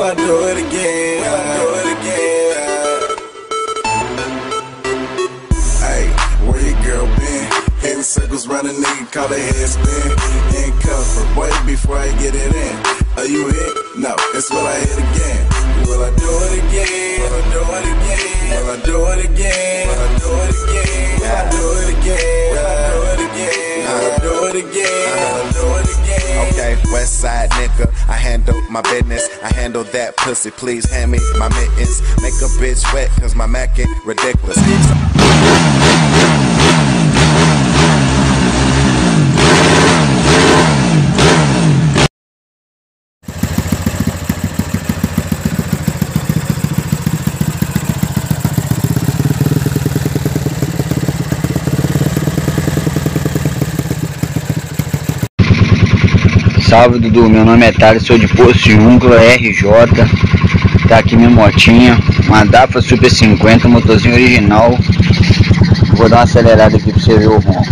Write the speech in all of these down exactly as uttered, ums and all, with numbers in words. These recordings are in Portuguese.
Will I do it again? Will I do it again? Hey, where your girl been? Hitting circles round a nigga, call her head spin. Handcuff her, boy, before I get it in. Are you hit? No, it's will I hit again? Will I do it again? Will I do it again? Will I do it again? Will I do it again? Will I do it again? Will I do it again? Will I do it again? Will I do it again? Okay, West Side nigga, I handle my business. I handle that pussy, please hand me my mittens. Make a bitch wet, cause my Mac ain't ridiculous. Salve, Dudu, meu nome é Thales, sou de Poço Júncula, R J. Tá aqui minha motinha, uma Dafra Super cinquenta, motorzinho original. Vou dar uma acelerada aqui pra você ver o ronco.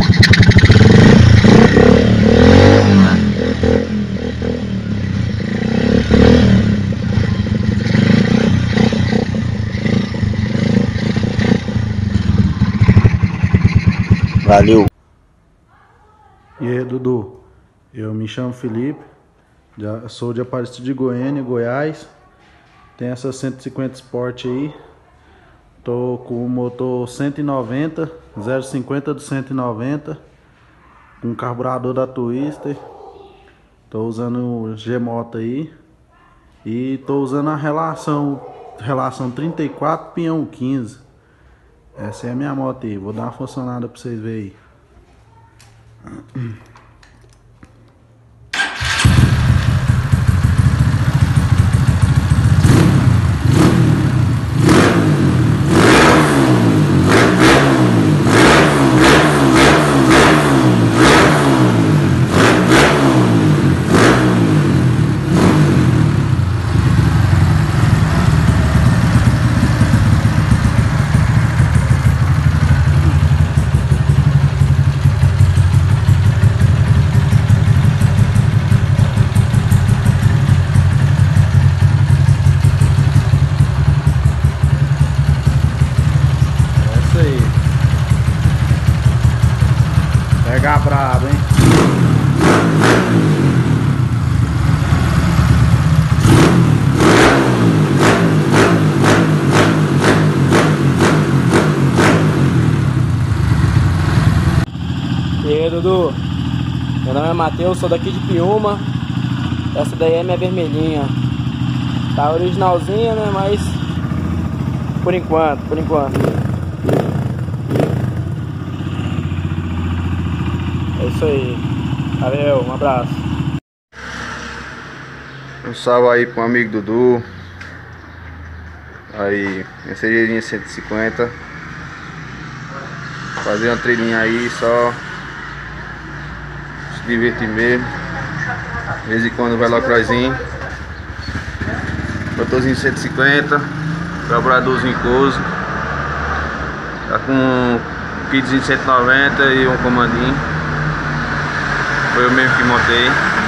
Valeu. E aí, Dudu? Eu me chamo Felipe, sou de Aparecida de Goiânia, Goiás. Tenho essa cento e cinquenta Sport aí. Tô com o motor cento e noventa, zero cinquenta do cento e noventa, com carburador da Twister. Tô usando o G-Moto aí. E tô usando a relação, relação trinta e quatro, pinhão quinze. Essa é a minha moto aí. Vou dar uma funcionada pra vocês verem aí. Pega brabo, hein? E aí, Dudu? Meu nome é Matheus, sou daqui de Piúma. Essa daí é minha vermelhinha. Tá originalzinha, né? Mas por enquanto, por enquanto. É isso aí. Valeu, um abraço. Um salve aí pro amigo Dudu. Aí, Mercedinha cento e cinquenta. Fazer uma trilhinha aí, só se divertir mesmo. De vez em quando vai lá croizinho. Motorzinho cento e cinquenta, carburadorzinho Coso. Tá com um kitzinho de cento e noventa e um comandinho. Foi eu mesmo que montei.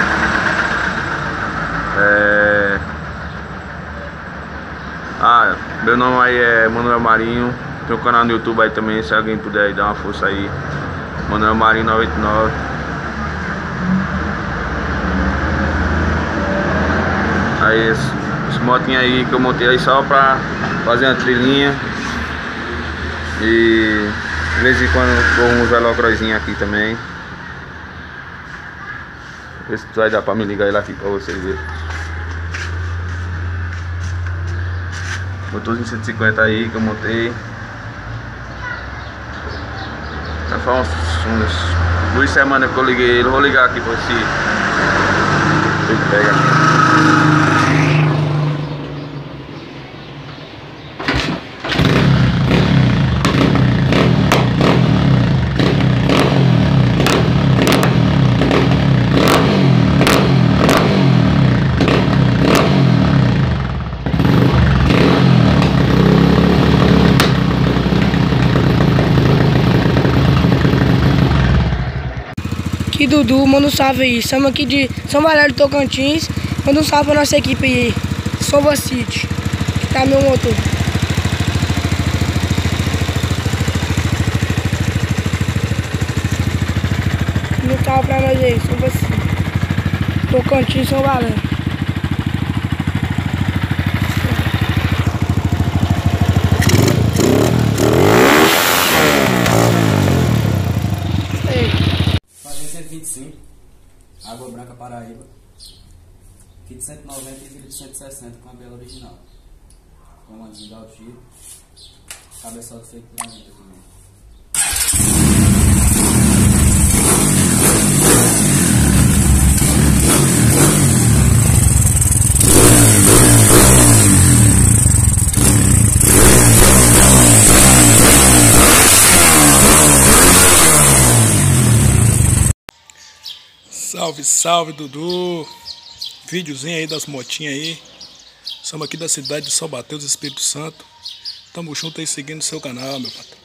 É... Ah, meu nome aí é Manuel Marinho. Tem um canal no YouTube aí também, se alguém puder aí dar uma força aí. Manuel Marinho noventa e nove. Aí esse, esse motinho aí que eu montei aí só pra fazer uma trilhinha. E de vez em quando vou um velocrozinho aqui também. Ver se vai dar pra me ligar ele aqui pra vocês verem. Motorzinho cento e cinquenta aí que eu montei. Já faz uns, uns duas semanas que eu liguei ele. Vou ligar aqui pra ver se ele pega aqui. E Dudu, manda um salve aí. Estamos aqui de São Valério do Tocantins. Manda um salve pra nossa equipe aí. Sova City, que tá meu motor. No carro pra nós aí, Sova City. Tocantins, São Valença. cento e vinte e cinco, Água Branca, Paraíba. Kit cento e noventa e vira de cento e sessenta com a bela original. Comandinho de alto giro. Cabeçote feito na junta também. Salve, salve, Dudu. Videozinho aí das motinhas aí. Estamos aqui da cidade de São Mateus, Espírito Santo. Tamo junto aí seguindo o seu canal, meu patrão.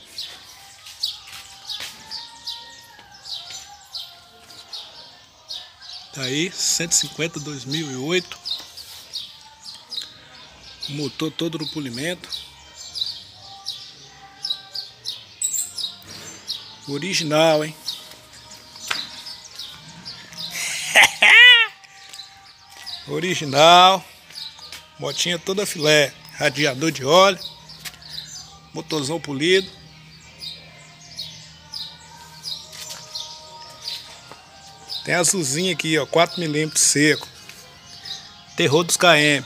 Tá aí, cento e cinquenta dois mil e oito. Motor todo no polimento. Original, hein? Original, motinha toda filé, radiador de óleo, motorzão polido. Tem azulzinha aqui, ó, quatro milímetros seco. Terror dos K M.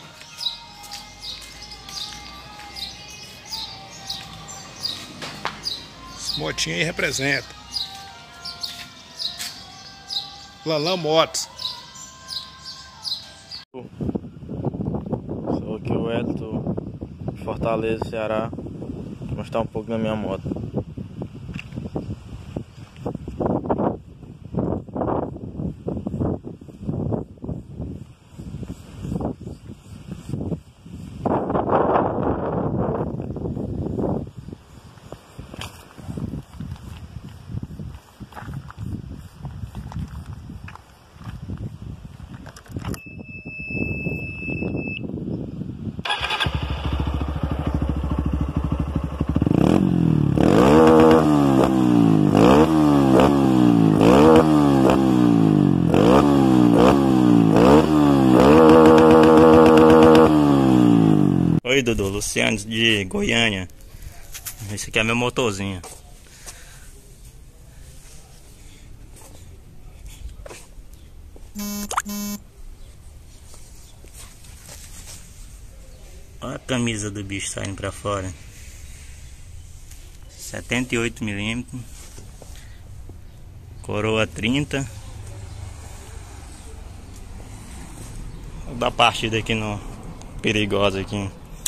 Essa motinha aí representa. Lanlan Motos. Sou aqui o Edson, Fortaleza, Ceará. Vou mostrar um pouco da minha moto. Oi, Dudu, Luciano de Goiânia. Esse aqui é meu motorzinho. Olha a camisa do bicho saindo pra fora. setenta e oito milímetros. Coroa trinta. Vou dar partida aqui no perigosa aqui.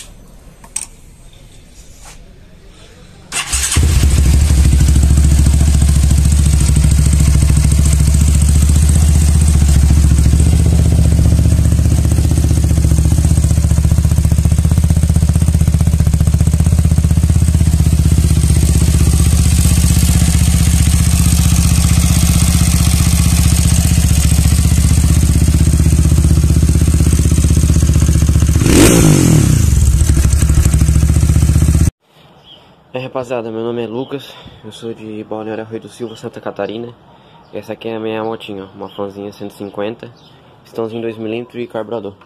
É, rapaziada, meu nome é Lucas, eu sou de Balneário Arroio do Silva, Santa Catarina. Essa aqui é a minha motinha, uma fanzinha cento e cinquenta, pistãozinho dois milímetros e carburador.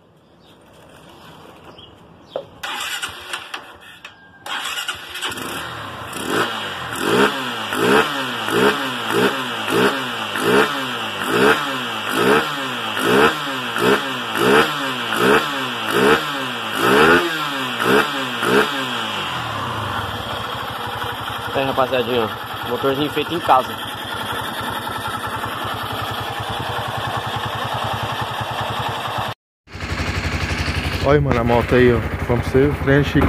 É, rapaziadinha, ó, motorzinho feito em casa. Olha, mano, a moto aí, ó. Vamos pra você, trem chique.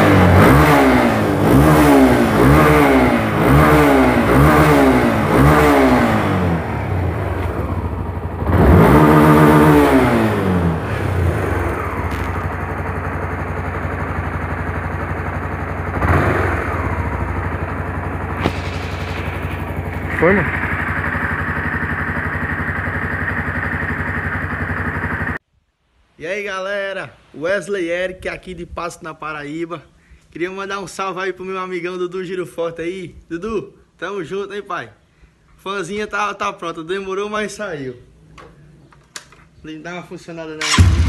Foi, mano? E aí galera, Wesley Eric aqui de Passo na Paraíba. Queria mandar um salve aí pro meu amigão Dudu Giro Forte aí. Dudu, tamo junto, hein pai? Fãzinha tá, tá pronta, demorou, mas saiu. Dá uma funcionada nela aqui.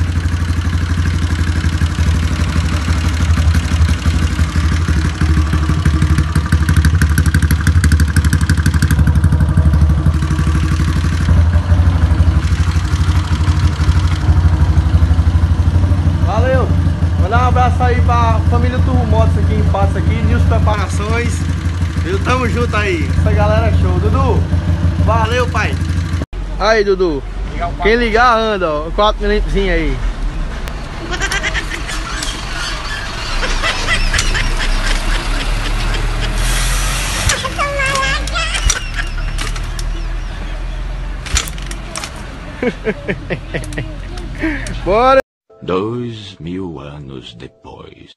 Mandar um abraço aí pra família Turbo Motos aqui em Patos aqui, Nils Preparações. Viu? Tamo junto aí. Essa galera é show. Dudu, valeu, pai. Aí, Dudu. Quem ligar anda, ó. quatro milímetros aí. Bora! Dois mil anos depois.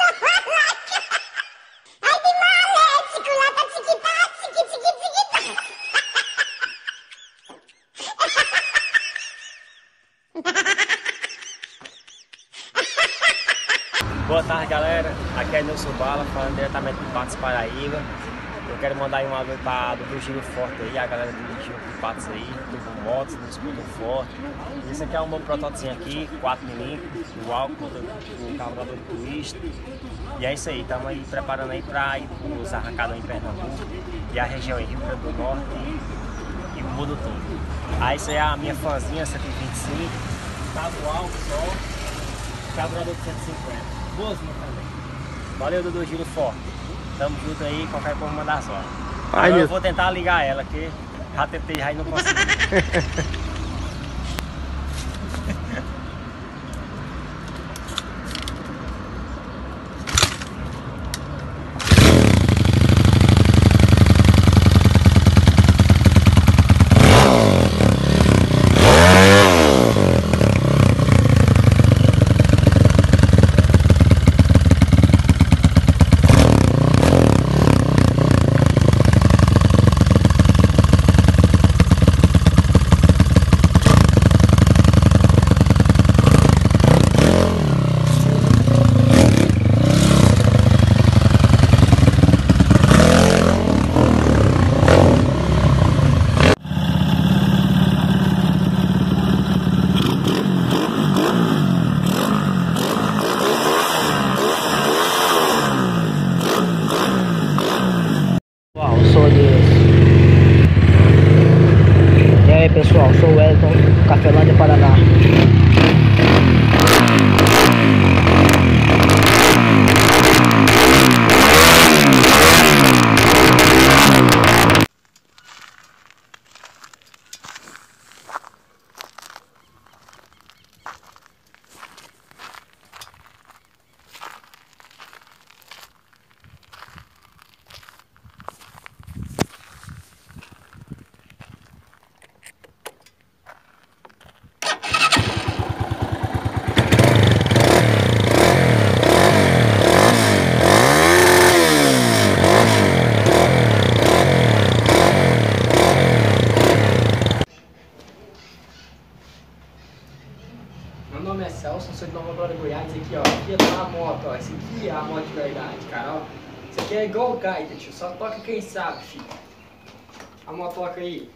Boa tarde, galera. Aqui é Nilson Bala, falando diretamente de Patos, Paraíba. Eu quero mandar aí um alô para do Giro Forte aí, a galera do Giro de Patos aí, Turbo Motos, do Escudo Forte. Esse aqui é um bom protótipo aqui, quatro milímetros, o álcool, o carburador de twist. E é isso aí, estamos aí preparando aí para ir para os arrancados em Pernambuco e a região em Rio Grande do Norte e, e o mundo todo. Aí isso aí é a minha fãzinha cento e vinte e cinco, cabo álcool só, carburador de cento e cinquenta. Boazinha também. Valeu, Dudu Giro Forte. Tamo junto aí, qualquer coisa mandar só. Agora eu vou tentar ligar ela, que já tentei já e não consegui. E aí pessoal, sou o Wellington, Cafelândia, Paraná. Meu nome é Celso, sou de Nova Glória, Goiás. Aqui, ó, aqui tá a moto, ó. Essa aqui é a moto de verdade, cara, ó. Isso aqui é igual o gaita, tio. Só toca quem sabe, filho. A motoca aí.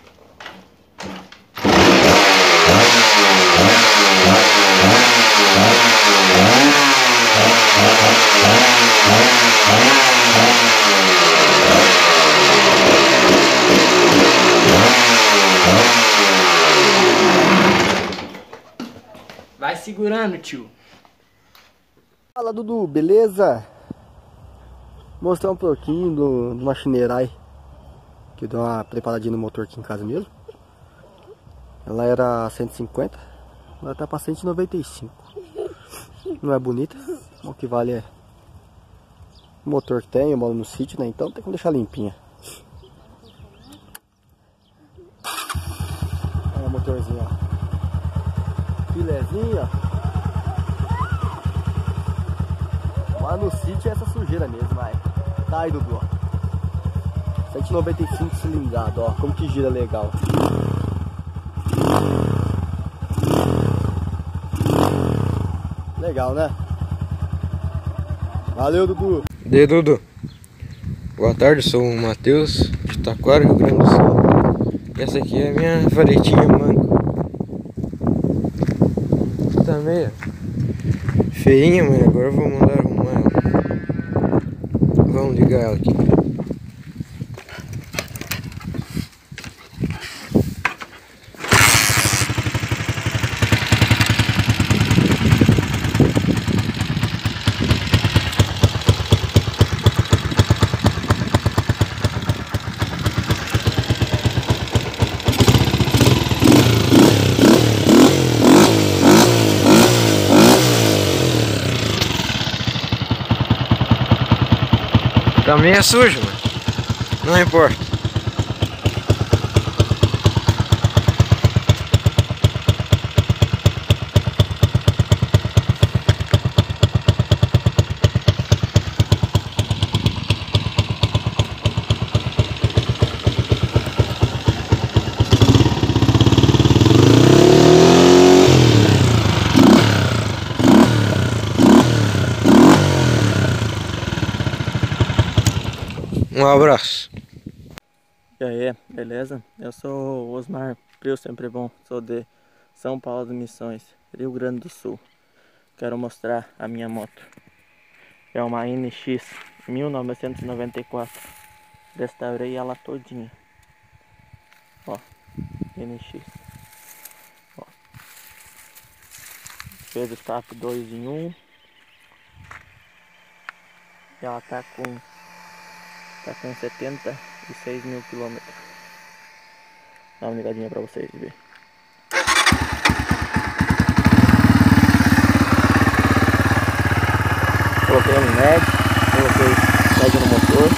Vai segurando, tio. Fala, Dudu, beleza? Mostrar um pouquinho do, do Machineirai, que deu uma preparadinha no motor aqui em casa mesmo. Ela era cento e cinquenta, ela tá pra cento e noventa e cinco. Não é bonita, o que vale é o motor que tem, eu moro no sítio, né? Então tem que deixar limpinha. Olha o motorzinho, ó. Filezinho, ó. Lá no sítio é essa sujeira mesmo, vai. Tá aí, Dudu, ó. cento e noventa e cinco cilindrado, ó. Como que gira legal. legal, né? Valeu, Dudu. E aí, Dudu. Boa tarde, sou o Matheus, de Taquara, Rio Grande do Sul. Essa aqui é a minha varetinha manco. Tá meio feinha, mas agora eu vou mandar arrumar ela. Vamos ligar ela aqui. Tá meio sujo, mas não importa. Um abraço. E aí, beleza? Eu sou o Osmar Prio Sempre Bom, sou de São Paulo de Missões, Rio Grande do Sul. Quero mostrar a minha moto. É uma N X mil novecentos e noventa e quatro. Restaurei ela todinha. Ó, N X. Ó. Fez o escape dois em um. E ela tá com Tá com setenta e seis mil quilômetros. Dá uma ligadinha pra vocês verem. Coloquei no M E D, coloquei M E D no motor.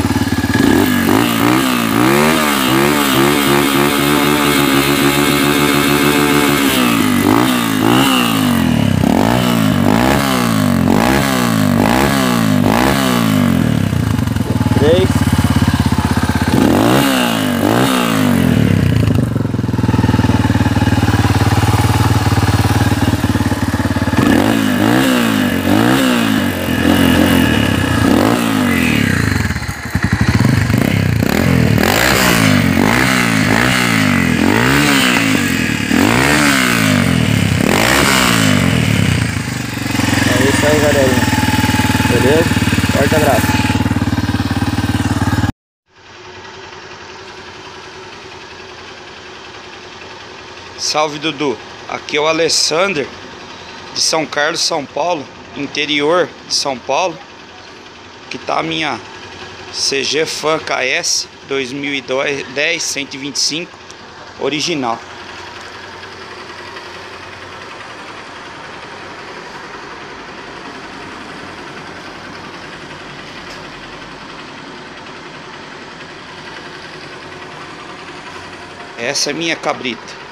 Três. isso aí, galerinha. Beleza? Forte abraço. Salve, Dudu. Aqui é o Alessander, de São Carlos, São Paulo, interior de São Paulo. Que tá a minha C G Fan K S dois mil e dez cento e vinte e cinco original. Essa é minha cabrita.